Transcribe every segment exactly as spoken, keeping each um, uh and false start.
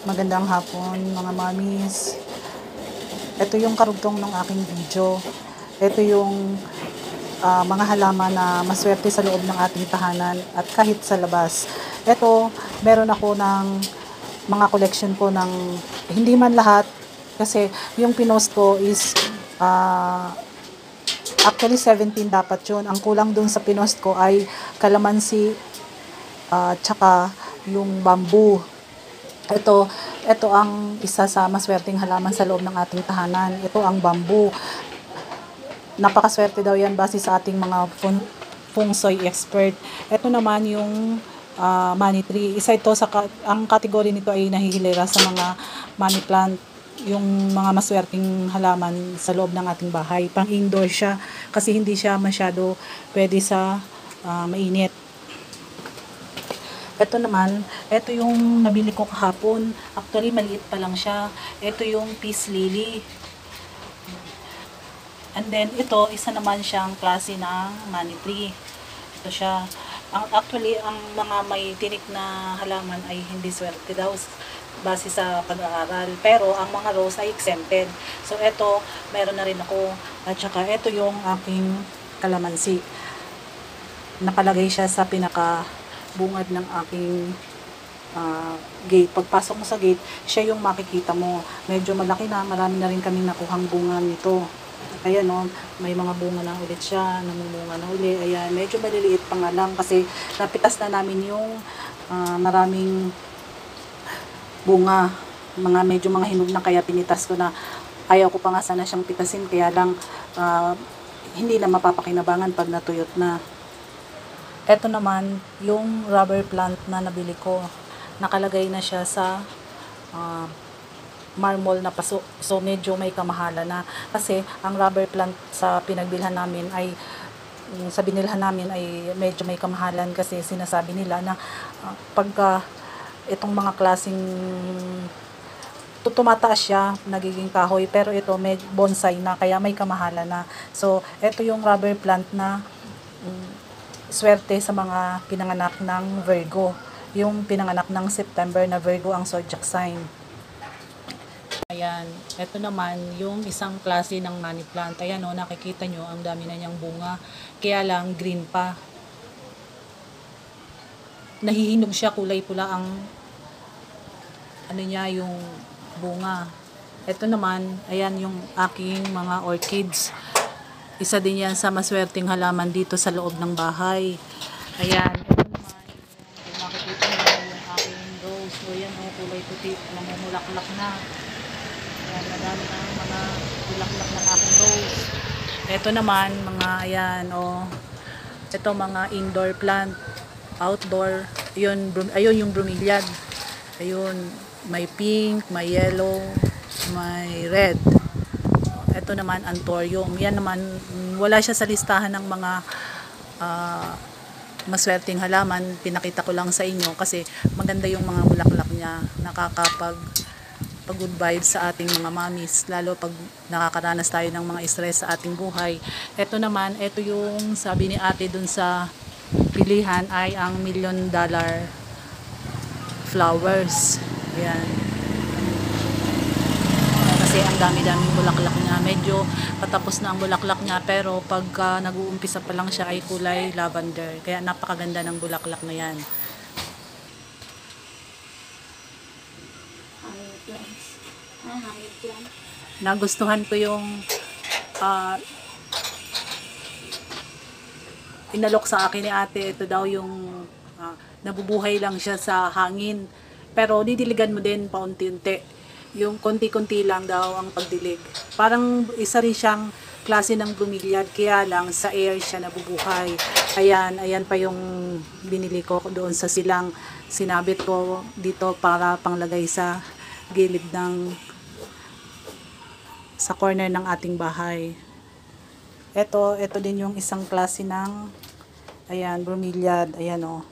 Magandang hapon mga mamis. Ito yung karugtong ng aking video. Ito yung uh, mga halaman na maswerte sa loob ng ating tahanan at kahit sa labas. Ito, meron ako ng mga collection ko ng hindi man lahat kasi yung pinost ko is uh, actually seventeen dapat yun. Ang kulang dun sa pinost ko ay kalamansi uh, tsaka yung bamboo. Ito, ito ang isa sa maswerteng halaman sa loob ng ating tahanan. Ito ang bamboo. Napakaswerte daw yan base sa ating mga feng, feng shui expert. Ito naman yung uh, money tree. Isa ito sa, ang kategory nito ay nahihilera sa mga money plant. Yung mga maswerteng halaman sa loob ng ating bahay. Pang indoor siya kasi hindi siya masyado pwede sa uh, mainit. Ito naman, ito yung nabili ko kahapon. Actually, maliit pa lang siya. Ito yung peace lily. And then, ito, isa naman siyang klase ng money tree. Ito siya. Ang, actually, ang mga may tinik na halaman ay hindi swerte daw base sa pag-aaral. Pero, ang mga rose ay exempted. So, ito, meron na rin ako. At saka, ito yung aking kalamansi. Nakalagay siya sa pinaka bungad ng aking uh, gate. Pagpasok mo sa gate, siya yung makikita mo. Medyo malaki na, marami na rin kaming nakuhang bunga nito. Ayan o, may mga bunga na ulit siya, namumunga na uli. Ayan, medyo maliliit pa nga lang kasi napitas na namin yung uh, maraming bunga. Mga medyo mga hinog na kaya pinitas ko na. Ayaw ko pa nga sana siyang pitasin kaya lang uh, hindi na mapapakinabangan pag natuyot na. Ito naman, yung rubber plant na nabili ko. Nakalagay na siya sa uh, marmol na paso. So, medyo may kamahalan na. Kasi, ang rubber plant sa pinagbilhan namin ay, sa binilhan namin ay medyo may kamahalan kasi sinasabi nila na uh, pagka itong mga klaseng tumataas siya, nagiging kahoy. Pero ito, may bonsai na, kaya may kamahalan na. So, ito yung rubber plant na um, swerte sa mga pinanganak ng Virgo. Yung pinanganak ng September na Virgo ang zodiac sign. Ayan. Ito naman yung isang klase ng money plant. Ayan o, nakikita nyo, ang dami na niyang bunga. Kaya lang, green pa. Nahihinog siya, kulay pula ang ano niya, yung bunga. Ito naman, ayan yung aking mga orchids. Isa din yan sa maswerteng halaman dito sa loob ng bahay. Ayan. Ito naman, kung makikita nyo yung aking rose. So, yan o, kulay puti. Namumulaklak na. Ayan, madami na mga bulaklak ng aking rose. Ito naman, mga, ayan o. Ito mga indoor plant. Outdoor. Ayun, ayun yung bromeliad. Ayun, may pink, may yellow, may red. Ito naman, anthurium. Yan naman, wala siya sa listahan ng mga uh, maswerteng halaman. Pinakita ko lang sa inyo kasi maganda yung mga bulaklak niya. Nakakapag pag good vibes sa ating mga mamis. Lalo pag nakakaranas tayo ng mga stress sa ating buhay. Ito naman, ito yung sabi ni ate dun sa pilihan ay ang million dollar flowers. Yan. Kasi ang dami-daming bulaklak niya. Medyo patapos na ang bulaklak niya pero pag uh, nag-uumpisa pa lang siya ay kulay lavender. Kaya napakaganda ng bulaklak na yan. Nagustuhan ko yung uh, inalok sa akin ni ate. Ito daw yung uh, nabubuhay lang siya sa hangin. Pero didiligan mo din paunti-unti. Yung konti-konti lang daw ang pagdilig. Parang isa rin siyang klase ng bromeliad, kaya lang sa air siya nabubuhay. Ayan, ayan pa yung binili ko doon sa silang. Sinabit ko dito para panglagay sa gilid ng sa corner ng ating bahay. Ito, ito din yung isang klase ng ayan, bromeliad. Ayan o.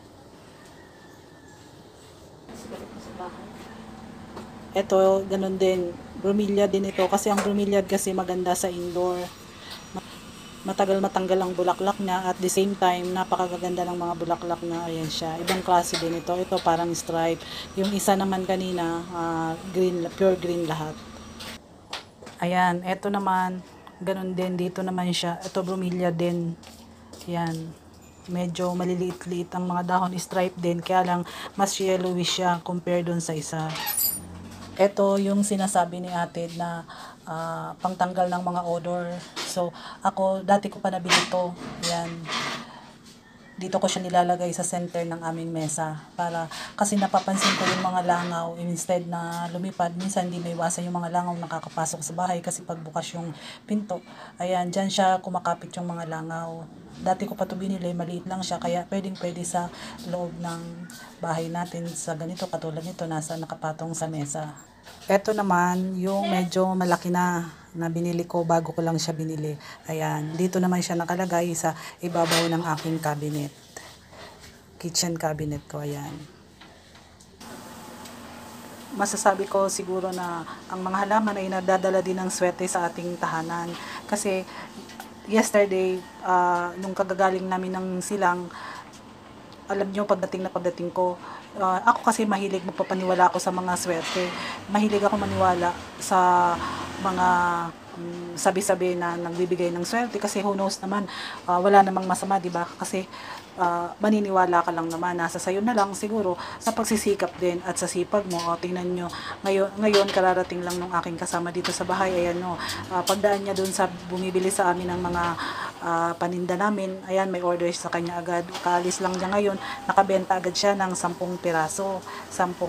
Ito, ganun din. Bromeliad din ito. Kasi ang bromeliad kasi maganda sa indoor. matagal matanggal ang bulaklak niya, at the same time napakaganda ng mga bulaklak na. Ayan siya, ibang klase din ito. Ito parang stripe, yung isa naman kanina uh, green, pure green lahat. Ayan, ito naman ganun din, dito naman siya, ito bromeliad din. Ayan, medyo maliliit-liit ang mga dahon, stripe din, kaya lang mas yellowish siya compare dun sa isa. Ito yung sinasabi ni ate na uh, pangtanggal ng mga odor. So, ako, dati ko pa nabili ito. Yan. Dito ko siya nilalagay sa center ng aming mesa. Para, kasi napapansin ko yung mga langaw, instead na lumipad, minsan hindi may iwasan yung mga langaw nakakapasok sa bahay kasi pagbukas yung pinto. Ayan, dyan siya kumakapit yung mga langaw. Dati ko pa ito binili, maliit lang siya, kaya pwedeng pwede sa loob ng bahay natin sa ganito, katulad nito, nasa nakapatong sa mesa. Ito naman, yung medyo malaki na, na binili ko bago ko lang siya binili. Ayan, dito naman siya nakalagay sa ibabaw ng aking cabinet. Kitchen cabinet ko, ayan. Masasabi ko siguro na ang mga halaman ay nagdadala din ng swerte sa ating tahanan. Kasi yesterday, uh, nung kagagaling namin ng silang, alam nyo, pagdating na pagdating ko, uh, ako kasi mahilig, magpapaniwala ako sa mga swerte. Mahilig ako maniwala sa mga um, sabi-sabi na nagbibigay ng swerte, kasi who knows naman, uh, wala namang masama, di ba? Kasi uh, maniniwala ka lang naman, nasa sayo na lang siguro sa pagsisikap din at sa sipag mo. O, tingnan nyo, ngayon, ngayon kararating lang nung aking kasama dito sa bahay. Ayan, no, uh, pagdaan niya dun sa bumibili sa amin ng mga uh, paninda namin, ayan, may orders sa kanya agad. Kaalis lang niya ngayon, nakabenta agad siya ng sampung piraso, sampung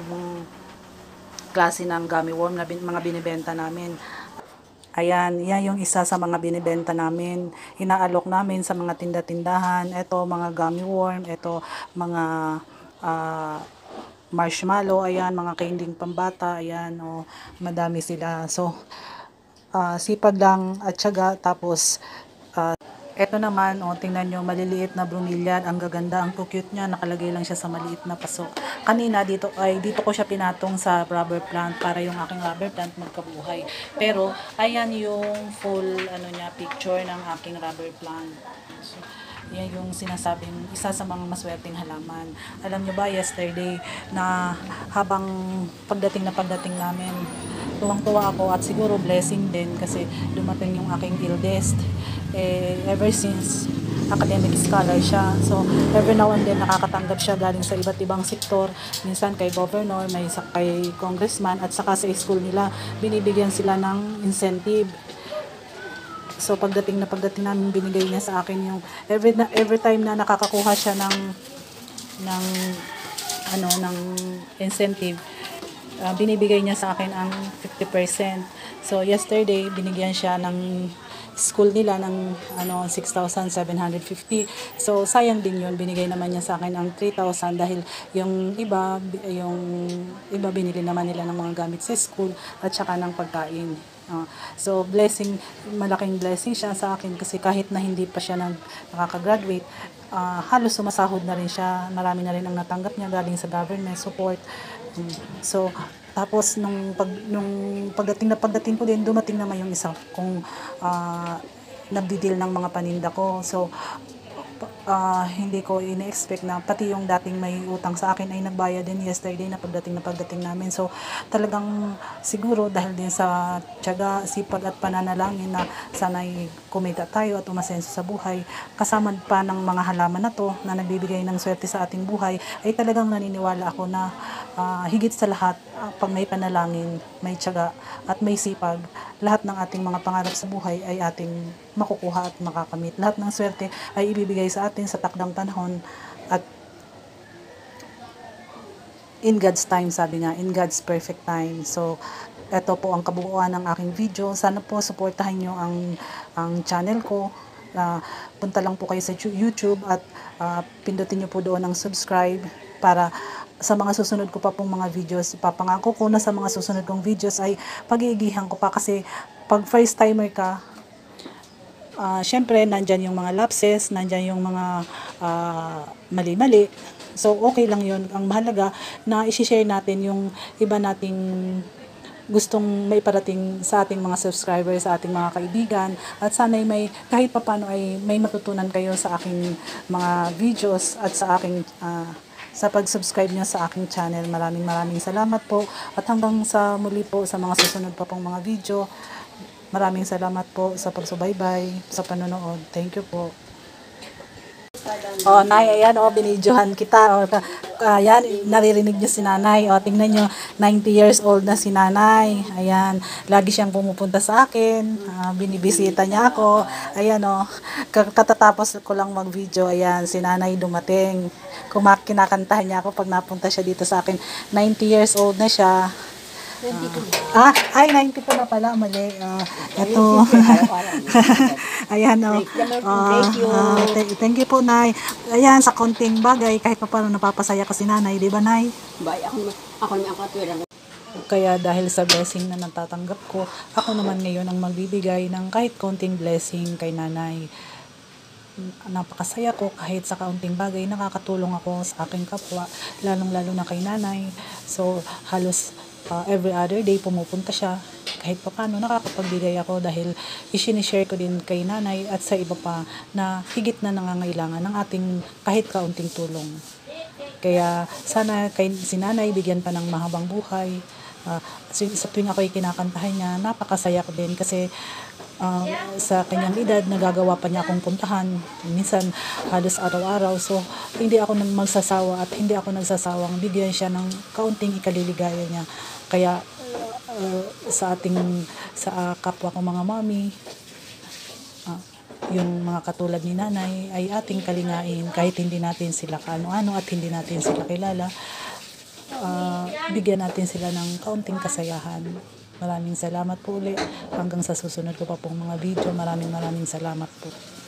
klase ng gummy worm na bin, mga binibenta namin. Ayan, yan yung isa sa mga binibenta namin. Inaalok namin sa mga tinda-tindahan. Ito, mga gummy worm. Ito, mga uh, marshmallow. Ayan, mga candying pambata. Ayan, oh, madami sila. So, uh, sipag lang at syaga. Tapos, uh, ito naman, oh, tingnan nyo, maliliit na bromeliad. Ang gaganda, ang cute niya. Nakalagay lang siya sa maliit na paso. Kanina, dito, ay, dito ko siya pinatong sa rubber plant para yung aking rubber plant magkabuhay. Pero, ayan yung full, ano niya, picture ng aking rubber plant. So, yan yung sinasabing isa sa mga maswerteng halaman. Alam nyo ba, yesterday, na habang pagdating na pagdating namin, tuwang-tuwa ako at siguro blessing din kasi dumating yung aking eldest. Eh, ever since academic scholar siya. So, every now and then nakakatanggap siya galing sa iba't ibang sektor. Minsan kay governor, may sa kay congressman, at saka sa school nila, binibigyan sila ng incentive. So, pagdating na pagdating namin, binigay niya sa akin yung every, every time na nakakakuha siya ng ng ano, ng incentive, uh, binibigay niya sa akin ang fifty percent. So, yesterday, binigyan siya ng school nila ng ano six thousand seven hundred fifty. So sayang din 'yun, binigay naman niya sa akin ang three thousand dahil yung iba yung iba binili naman nila ng mga gamit sa school at saka ng pagkain. Uh, so blessing, malaking blessing siya sa akin kasi kahit na hindi pa siya nag nakaka-graduate, uh, halos sumasahod na rin siya. Marami na rin ang natanggap niya galing sa government support. Um, so tapos nung pag nung pagdating na pagdating ko din, dumating naman yung isa kung uh, nagdi-deal ng mga paninda ko. So uh, hindi ko ine-expect na pati yung dating may utang sa akin ay nagbayad din yesterday na pagdating na pagdating namin. So talagang siguro dahil din sa tiyaga, sipag at pananalangin na sana'y kumita tayo at umasenso sa buhay, kasama pa ng mga halaman na to na nagbibigay ng swerte sa ating buhay, ay talagang naniniwala ako na uh, higit sa lahat, uh, pag may panalangin, may tiyaga at may sipag, lahat ng ating mga pangarap sa buhay ay ating makukuha at makakamit. Lahat ng swerte ay ibibigay sa atin sa takdang panahon at in God's time, sabi nga, in God's perfect time. So, ito po ang kabuuan ng aking video. Sana po suportahan nyo ang, ang channel ko. Uh, punta lang po kayo sa YouTube at uh, pindutin nyo po doon ang subscribe para sa mga susunod ko pa pong mga videos. Papangako ko na sa mga susunod kong videos ay pag-iigihan ko pa kasi pag first timer ka, uh, syempre nandyan yung mga lapses, nandyan yung mga uh, mali-mali. So okay lang yun. Ang mahalaga na i-share natin yung iba nating gustong may parating sa ating mga subscribers, sa ating mga kaibigan, at sana'y may kahit papano ay may matutunan kayo sa aking mga videos at sa aking uh, sa pag-subscribe niyo sa aking channel. Maraming maraming salamat po, at hanggang sa muli po sa mga susunod pa pong mga video. Maraming salamat po sa pagsubaybay, sa panonood. Thank you po. Oh, Nay, ayan, oh, binidyohan kita. Oh, ayan, naririnig niyo si Nanay. Oh, tingnan niyo, ninety years old na si Nanay. Ayan, lagi siyang pumupunta sa akin. Uh, binibisita niya ako. Ayan, oh, katatapos ko lang mag-video. Ayan, si Nanay dumating. Kumak kinakantahan niya ako pag napunta siya dito sa akin. ninety years old na siya. Uh, ah, ay, ninety-two na pala, mali. Uh, ito. Ayan, o. Oh. Uh, uh, thank you po, Nay. Ayan, sa konting bagay, kahit pa paano napapasaya ko si Nanay, di ba, Nay? Bay, ako, ako naman ang katwiran. Kaya dahil sa blessing na natatanggap ko, ako naman ngayon ang magbibigay ng kahit konting blessing kay Nanay. Napakasaya ko kahit sa kaunting bagay, nakakatulong ako sa aking kapwa, lalong-lalo na kay Nanay. So, halos Uh, every other day pumupunta siya, kahit pa paano nakakapagbigay ako dahil isinishare ko din kay Nanay at sa iba pa na higit na nangangailangan ng ating kahit kaunting tulong. Kaya sana kay si Nanay bigyan pa ng mahabang buhay. Uh, sa tuwing ako'y kinakantahan niya, napakasaya ko din kasi uh, sa kanyang edad, nagagawa pa niya akong puntahan. Minsan, halos araw-araw. So, hindi ako magsasawa at hindi ako nagsasawang bigyan siya ng kaunting ikaliligaya niya. Kaya, uh, sa ating, sa uh, kapwa ko mga mami, uh, yung mga katulad ni Nanay ay ating kalingain kahit hindi natin sila kaano-ano at hindi natin sila kilala. Uh, bigyan natin sila ng kaunting kasayahan. Maraming salamat po ulit. Hanggang sa susunod ko pa pong mga video. Maraming maraming salamat po.